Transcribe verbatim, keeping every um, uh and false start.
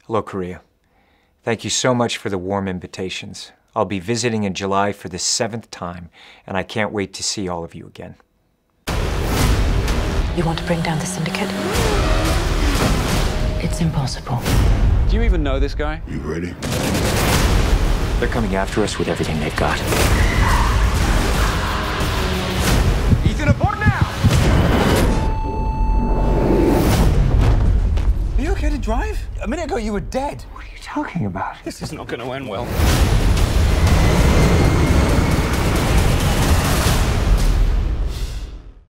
Hello, Korea. Thank you so much for the warm invitations. I'll be visiting in July for the seventh time, and I can't wait to see all of you again. You want to bring down the syndicate? It's impossible. Do you even know this guy? You ready? They're coming after us with everything they've got. Ethan, aboard now! Are you okay to drive? A minute ago you were dead. What are you talking about? This is not going to end well.